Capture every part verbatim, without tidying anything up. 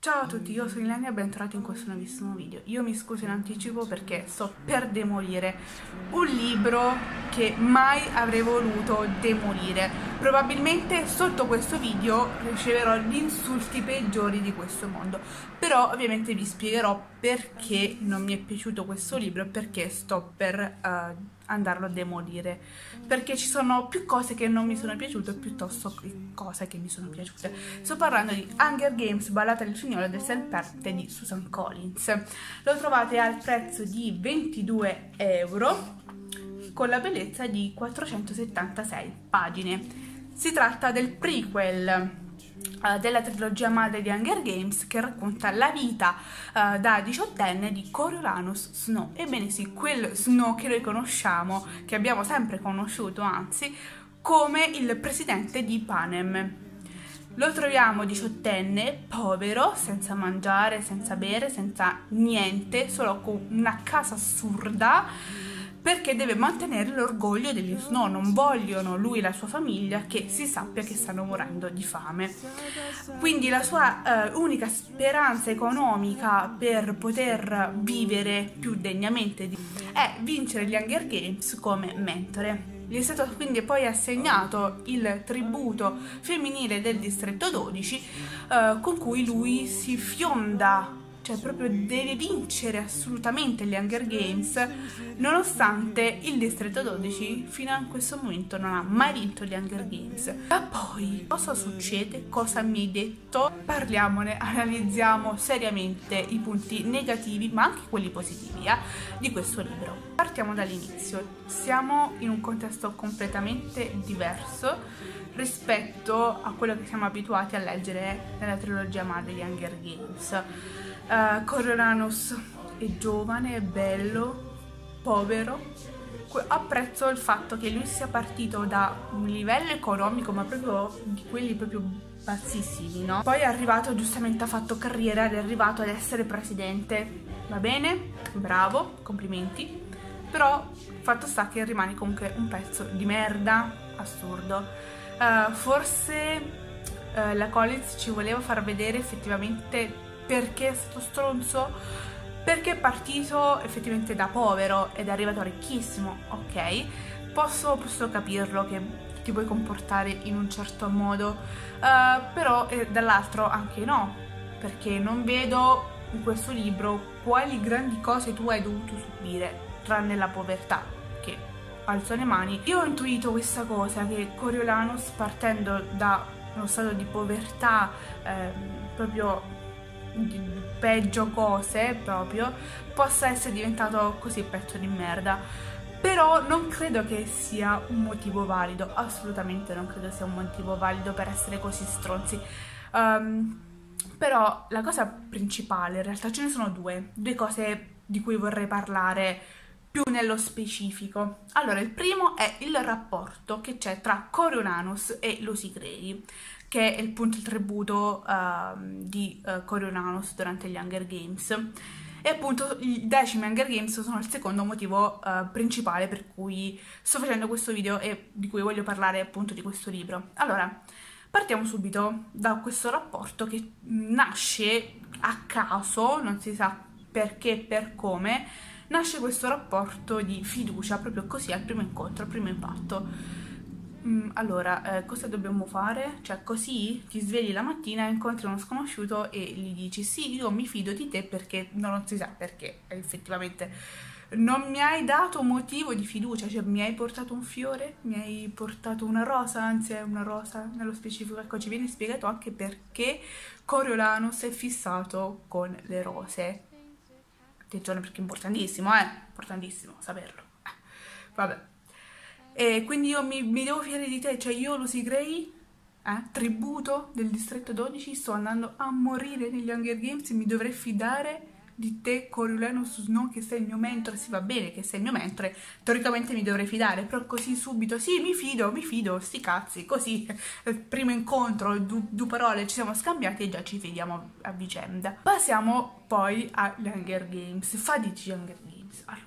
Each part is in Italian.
Ciao a tutti, io sono Ilenia e bentornati in questo nuovissimo video. Io mi scuso in anticipo perché sto per demolire un libro che mai avrei voluto demolire. Probabilmente sotto questo video riceverò gli insulti peggiori di questo mondo, però ovviamente vi spiegherò perché non mi è piaciuto questo libro e perché sto per uh, andarlo a demolire, perché ci sono più cose che non mi sono piaciute piuttosto che cose che mi sono piaciute. Sto parlando di Hunger Games, Ballata del Figliolo del Serpente di Susan Collins. Lo trovate al prezzo di ventidue euro con la bellezza di quattrocentosettantasei pagine. Si tratta del prequel Uh, della trilogia madre di Hunger Games, che racconta la vita uh, da diciottenne di Coriolanus Snow. Ebbene sì, quel Snow che noi conosciamo, che abbiamo sempre conosciuto anzi, come il presidente di Panem. Lo troviamo diciottenne, povero, senza mangiare, senza bere, senza niente, solo con una casa assurda, perché deve mantenere l'orgoglio degli Snow. Non vogliono lui e la sua famiglia che si sappia che stanno morendo di fame. Quindi la sua uh, unica speranza economica per poter vivere più degnamente è vincere gli Hunger Games come mentore. Gli è stato quindi poi assegnato il tributo femminile del distretto dodici, uh, con cui lui si fionda, cioè proprio deve vincere assolutamente gli Hunger Games, nonostante il distretto dodici fino a questo momento non ha mai vinto gli Hunger Games. E poi cosa succede? Cosa mi hai detto? Parliamone, analizziamo seriamente i punti negativi ma anche quelli positivi eh, di questo libro. Partiamo dall'inizio. Siamo in un contesto completamente diverso rispetto a quello che siamo abituati a leggere nella trilogia madre di Hunger Games. Uh, Coriolanus è giovane, è bello, povero. Apprezzo il fatto che lui sia partito da un livello economico, ma proprio di quelli proprio bassissimi, no? Poi è arrivato, giustamente ha fatto carriera ed è arrivato ad essere presidente. Va bene, bravo, complimenti. Però fatto sta che rimane comunque un pezzo di merda assurdo. Uh, forse uh, la Collins ci voleva far vedere effettivamente perché è stato stronzo, perché è partito effettivamente da povero ed è arrivato ricchissimo, ok, posso, posso capirlo che ti puoi comportare in un certo modo, uh, però eh, dall'altro anche no, perché non vedo in questo libro quali grandi cose tu hai dovuto subire, tranne la povertà, che alzo le mani. Io ho intuito questa cosa, che Coriolanus, partendo da uno stato di povertà eh, proprio di peggio cose proprio, possa essere diventato così pezzo di merda. Però non credo che sia un motivo valido, assolutamente non credo sia un motivo valido per essere così stronzi. Um, però la cosa principale, in realtà ce ne sono due, due cose di cui vorrei parlare più nello specifico. Allora, il primo è il rapporto che c'è tra Coriolanus e Lucy Gray, che è il punto il tributo uh, di uh, Coriolanus durante gli Hunger Games. E appunto i decimi Hunger Games sono il secondo motivo uh, principale per cui sto facendo questo video e di cui voglio parlare appunto di questo libro. Allora, partiamo subito da questo rapporto che nasce a caso, non si sa perché e per come, nasce questo rapporto di fiducia, proprio così al primo incontro, al primo impatto. Mm, allora, eh, cosa dobbiamo fare? Cioè, così ti svegli la mattina, incontri uno sconosciuto e gli dici sì, io mi fido di te perché no, non si sa perché, effettivamente non mi hai dato motivo di fiducia, cioè mi hai portato un fiore, mi hai portato una rosa, anzi è una rosa nello specifico. Ecco, ci viene spiegato anche perché Coriolanus è fissato con le rose. Attenzione, perché è importantissimo, eh, importantissimo saperlo. Eh, vabbè. E quindi io mi, mi devo fidare di te, cioè io, Lucy Gray, eh, tributo del distretto dodici, sto andando a morire negli Hunger Games e mi dovrei fidare di te, Coriolanus Snow, che sei il mio mentore. Sì, va bene che sei il mio mentore, teoricamente mi dovrei fidare, però così subito, sì, mi fido, mi fido, sti cazzi, così, eh, primo incontro, due, due parole, ci siamo scambiati e già ci fidiamo a vicenda. Passiamo poi agli Hunger Games, fatidici Hunger Games. Allora,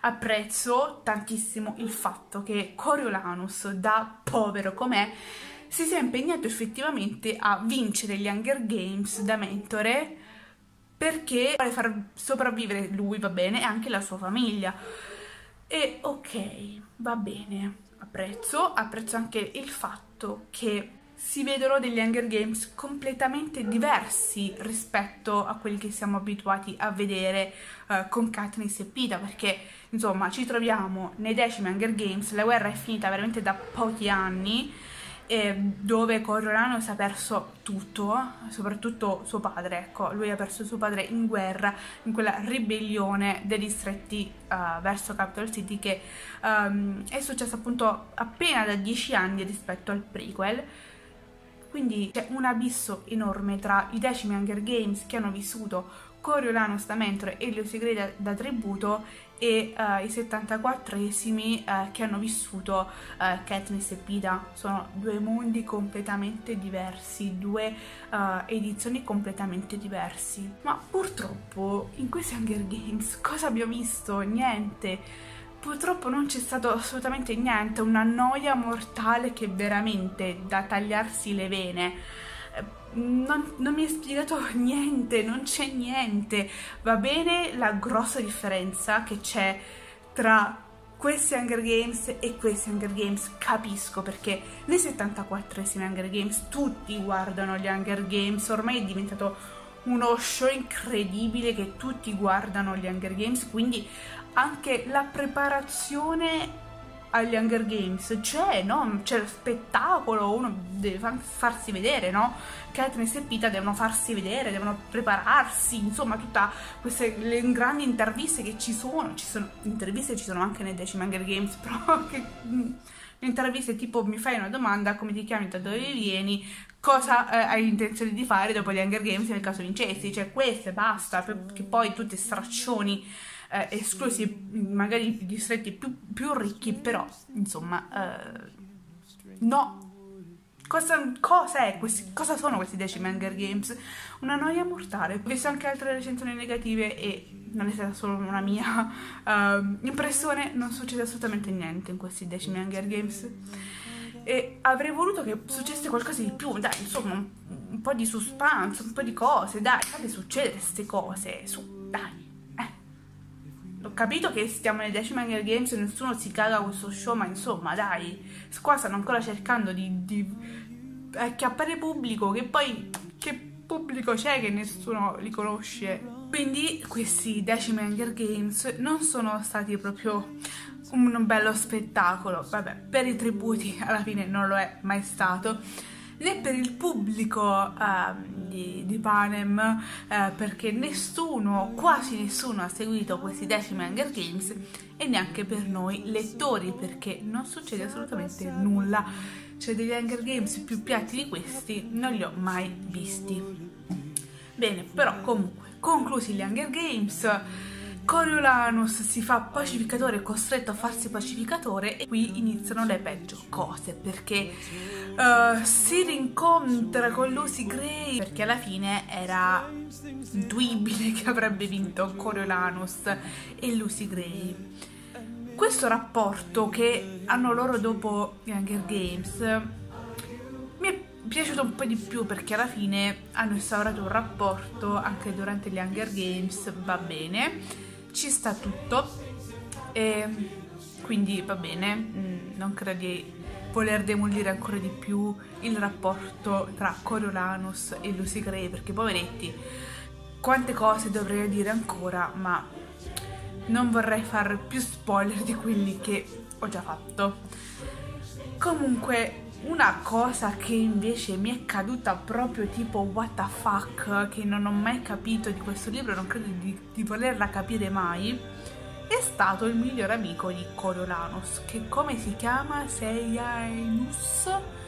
apprezzo tantissimo il fatto che Coriolanus, da povero com'è, si sia impegnato effettivamente a vincere gli Hunger Games da mentore, perché vuole far sopravvivere lui, va bene, e anche la sua famiglia. E ok, va bene, apprezzo, apprezzo anche il fatto che si vedono degli Hunger Games completamente diversi rispetto a quelli che siamo abituati a vedere uh, con Katniss e Peeta, perché insomma ci troviamo nei decimi Hunger Games, la guerra è finita veramente da pochi anni, eh, dove Coriolanus ha perso tutto, soprattutto suo padre, ecco, lui ha perso suo padre in guerra, in quella ribellione dei distretti uh, verso Capital City, che um, è successa appunto appena da dieci anni rispetto al prequel. Quindi c'è un abisso enorme tra i decimi Hunger Games che hanno vissuto Coriolanus da mentore e Lucy Gray da, da tributo e uh, i settantaquattresimi uh, che hanno vissuto uh, Katniss e Peeta. Sono due mondi completamente diversi, due uh, edizioni completamente diversi. Ma purtroppo in questi Hunger Games cosa abbiamo visto? Niente. Purtroppo non c'è stato assolutamente niente, una noia mortale che veramente da tagliarsi le vene. Non, non mi è spiegato niente, non c'è niente. Va bene la grossa differenza che c'è tra questi Hunger Games e questi Hunger Games, capisco, perché nei settantaquattresimi Hunger Games tutti guardano gli Hunger Games, ormai è diventato uno show incredibile che tutti guardano gli Hunger Games, quindi anche la preparazione agli Hunger Games c'è, no? C'è lo spettacolo, uno deve farsi vedere, no? Katniss e Peeta devono farsi vedere, devono prepararsi, insomma, tutta queste le grandi interviste che ci sono, ci sono interviste, ci sono anche nei decimi Hunger Games, però che le interviste tipo mi fai una domanda, come ti chiami, da dove vieni, cosa eh, hai intenzione di fare dopo gli Hunger Games nel caso vincessi, cioè queste, basta, perché poi tutti straccioni eh, esclusi, magari i distretti più, più ricchi, però insomma eh, no. Cosa, cosa è questi, cosa sono questi decimi Hunger Games? Una noia mortale. Ho visto anche altre recensioni negative e non è stata solo una mia uh, impressione, non succede assolutamente niente in questi decimi Hunger Games e avrei voluto che succedesse qualcosa di più, dai, insomma, un, un po' di suspense, un po' di cose, dai, fate succedere queste cose, su, dai. Ho capito che stiamo nei decimi Hunger Games e nessuno si caga questo show, ma insomma dai, qua stanno ancora cercando di, di acchiappare pubblico, che poi che pubblico c'è che nessuno li conosce. Quindi questi decimi Hunger Games non sono stati proprio un bello spettacolo, vabbè, per i tributi alla fine non lo è mai stato, né per il pubblico uh, di, di Panem, uh, perché nessuno, quasi nessuno ha seguito questi decimi Hunger Games, e neanche per noi lettori, perché non succede assolutamente nulla. Cioè degli Hunger Games più piatti di questi non li ho mai visti. Bene, però comunque, conclusi gli Hunger Games, Coriolanus si fa pacificatore, costretto a farsi pacificatore, e qui iniziano le peggio cose, perché uh, si rincontra con Lucy Gray, perché alla fine era intuibile che avrebbe vinto Coriolanus e Lucy Gray. Questo rapporto che hanno loro dopo gli Hunger Games mi è piaciuto un po' di più, perché alla fine hanno instaurato un rapporto anche durante gli Hunger Games, va bene, ci sta tutto, e quindi va bene, non credo di voler demolire ancora di più il rapporto tra Coriolanus e Lucy Gray, perché poveretti, quante cose dovrei dire ancora, ma non vorrei fare più spoiler di quelli che ho già fatto. Comunque, una cosa che invece mi è caduta proprio tipo what the fuck, che non ho mai capito di questo libro, non credo di, di volerla capire mai, è stato il miglior amico di Coriolanus, che come si chiama? Sejanus?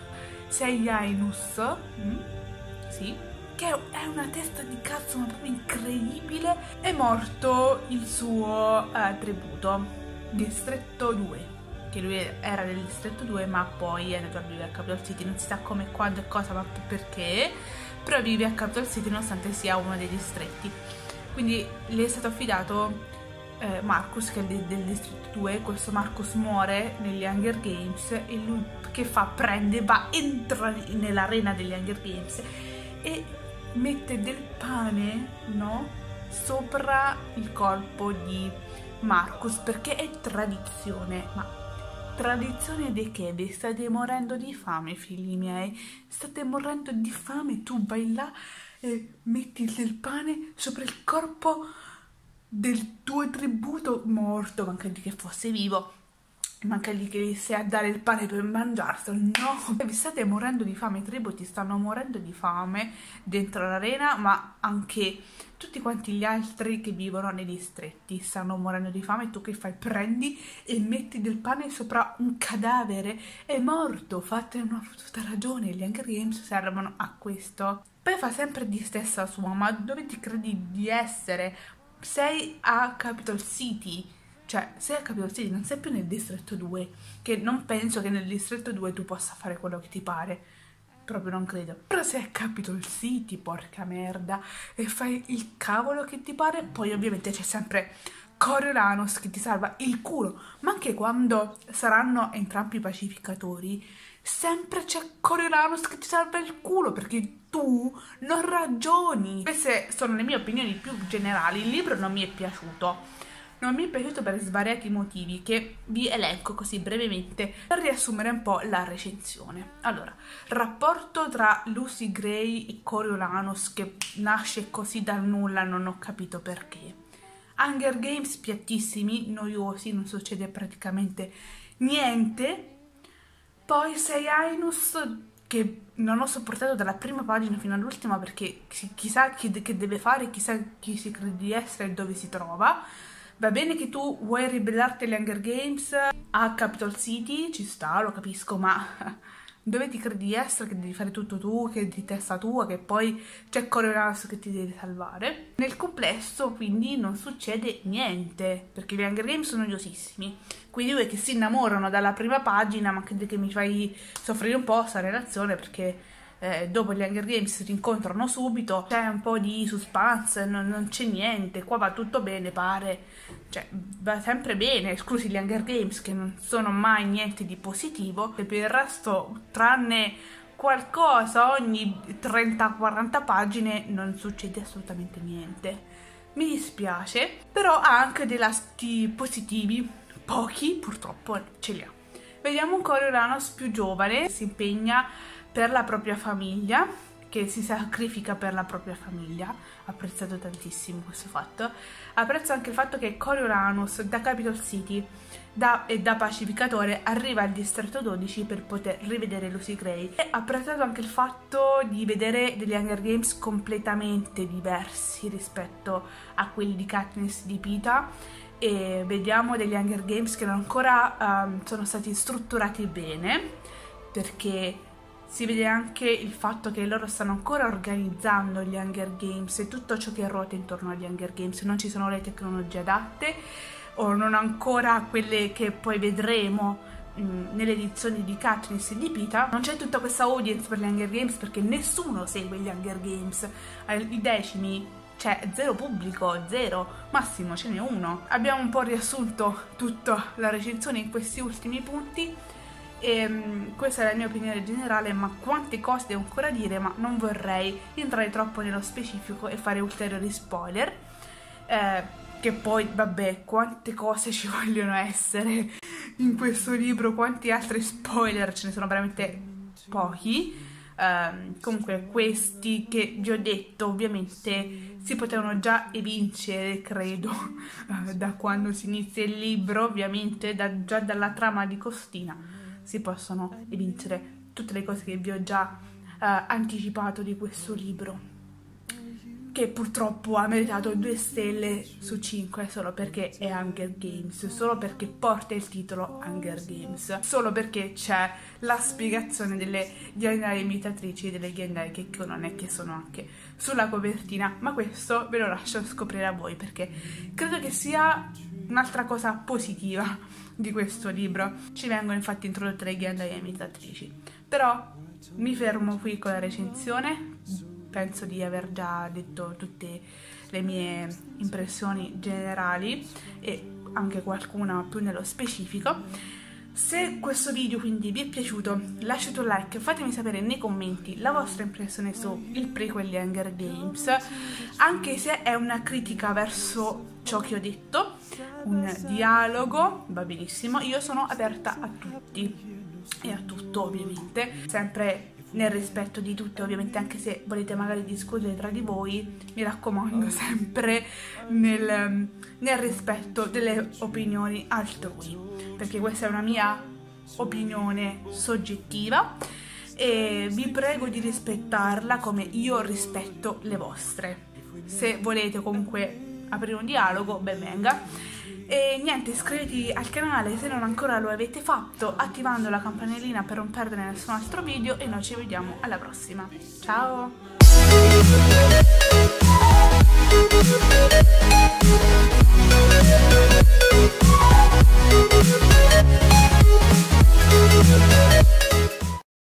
Sejanus? Mm? Sì, che è una testa di cazzo ma proprio incredibile. È morto il suo uh, tributo, distretto due, che lui era del distretto due, ma poi è andato a vivere a Capital City, non si sa come, quando e cosa, ma perché, però vive a Capital City nonostante sia uno dei distretti. Quindi le è stato affidato eh, Marcus, che è del, del distretto due. Questo Marcus muore negli Hunger Games e lui che fa? Prende, va, entra nell'arena degli Hunger Games e mette del pane, no? Sopra il corpo di Marcus, perché è tradizione. Ma tradizione di che? Vi state morendo di fame, figli miei? State morendo di fame, tu vai là e metti del pane sopra il corpo del tuo tributo morto, manca di che fosse vivo, manca di che sei a dare il pane per mangiarselo. No, vi state morendo di fame, i tributi stanno morendo di fame dentro l'arena, ma anche tutti quanti gli altri che vivono nei distretti stanno morendo di fame. Tu che fai? Prendi e metti del pane sopra un cadavere, è morto. Fate una tutta ragione, gli Hunger Games servono a questo. Poi fa sempre di stessa sua, ma dove ti credi di essere? Sei a Capital City, cioè sei a Capital City, non sei più nel distretto due, che non penso che nel distretto due tu possa fare quello che ti pare, proprio non credo. Però sei a Capital City, porca merda, e fai il cavolo che ti pare. Poi ovviamente c'è sempre Coriolanus che ti salva il culo, ma anche quando saranno entrambi i pacificatori sempre c'è Coriolanus che ti salva il culo, perché tu non ragioni. Queste sono le mie opinioni più generali. Il libro non mi è piaciuto, non mi è piaciuto per svariati motivi che vi elenco così brevemente per riassumere un po' la recensione. Allora, rapporto tra Lucy Gray e Coriolanus che nasce così dal nulla, non ho capito perché. Hunger Games piattissimi, noiosi, non succede praticamente niente. Poi sei Ainus che non ho sopportato dalla prima pagina fino all'ultima, perché chissà chi, che deve fare, chissà chi si crede di essere e dove si trova. Va bene che tu vuoi ribellarti agli Hunger Games a Capital City, ci sta, lo capisco, ma dove ti credi di essere, che devi fare tutto tu, che è di testa tua, che poi c'è Coriolanus che ti deve salvare. Nel complesso quindi non succede niente, perché gli Hunger Games sono noiosissimi. Quei due che si innamorano dalla prima pagina, ma che, che mi fai soffrire un po' questa relazione, perché eh, dopo gli Hunger Games si rincontrano subito, c'è un po' di suspense, non, non c'è niente, qua va tutto bene, pare, cioè va sempre bene, esclusi gli Hunger Games che non sono mai niente di positivo, e per il resto, tranne qualcosa ogni trenta quaranta pagine, non succede assolutamente niente. Mi dispiace, però ha anche dei lati positivi, pochi purtroppo ce li ha. Vediamo un Coriolanus più giovane, si impegna per la propria famiglia, che si sacrifica per la propria famiglia. Ho apprezzato tantissimo questo fatto. Apprezzo anche il fatto che Coriolanus da Capital City da, e da pacificatore arriva al distretto dodici per poter rivedere Lucy Gray. E ho apprezzato anche il fatto di vedere degli Hunger Games completamente diversi rispetto a quelli di Katniss di Peeta, e vediamo degli Hunger Games che non ancora um, sono stati strutturati bene, perché si vede anche il fatto che loro stanno ancora organizzando gli Hunger Games e tutto ciò che ruota intorno agli Hunger Games. Non ci sono le tecnologie adatte, o non ancora quelle che poi vedremo mh, nelle edizioni di Katniss e di Peeta. Non c'è tutta questa audience per gli Hunger Games, perché nessuno segue gli Hunger Games. I decimi c'è zero pubblico, zero, massimo ce n'è uno. Abbiamo un po' riassunto tutta la recensione in questi ultimi punti. E, um, questa è la mia opinione generale, ma quante cose devo ancora dire, ma non vorrei entrare troppo nello specifico e fare ulteriori spoiler, eh, che poi vabbè, quante cose ci vogliono essere in questo libro, quanti altri spoiler, ce ne sono veramente pochi. Um, comunque questi che vi ho detto ovviamente si potevano già evincere, credo, uh, da quando si inizia il libro, ovviamente da, già dalla trama di Costina si possono evincere tutte le cose che vi ho già uh, anticipato di questo libro, che purtroppo ha meritato due stelle su cinque solo perché è Hunger Games, solo perché porta il titolo Hunger Games, solo perché c'è la spiegazione delle ghiandaie imitatrici e delle ghiandaie che non è che sono anche sulla copertina, ma questo ve lo lascio scoprire a voi, perché credo che sia un'altra cosa positiva di questo libro. Ci vengono infatti introdotte le ghiandaie imitatrici. Però mi fermo qui con la recensione, penso di aver già detto tutte le mie impressioni generali e anche qualcuna più nello specifico. Se questo video quindi vi è piaciuto, lasciate un like, fatemi sapere nei commenti la vostra impressione su il prequel di Hunger Games, anche se è una critica verso ciò che ho detto, un dialogo, va benissimo, io sono aperta a tutti e a tutto ovviamente, sempre nel rispetto di tutti ovviamente, anche se volete magari discutere tra di voi, mi raccomando sempre nel, nel rispetto delle opinioni altrui, perché questa è una mia opinione soggettiva e vi prego di rispettarla come io rispetto le vostre. Se volete comunque aprire un dialogo, ben venga. E niente, iscrivetevi al canale se non ancora lo avete fatto, attivando la campanellina per non perdere nessun altro video, e noi ci vediamo alla prossima. Ciao!